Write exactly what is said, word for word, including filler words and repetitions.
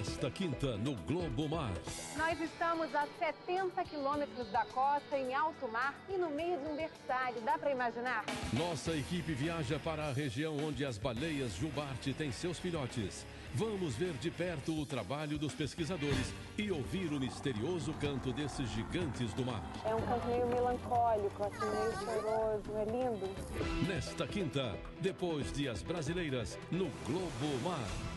Nesta quinta, no Globo Mar. Nós estamos a setenta quilômetros da costa, em alto mar e no meio de um berçário. Dá para imaginar? Nossa equipe viaja para a região onde as baleias jubarte têm seus filhotes. Vamos ver de perto o trabalho dos pesquisadores e ouvir o misterioso canto desses gigantes do mar. É um canto meio melancólico, assim, meio choroso, é lindo. Nesta quinta, depois de As Brasileiras, no Globo Mar.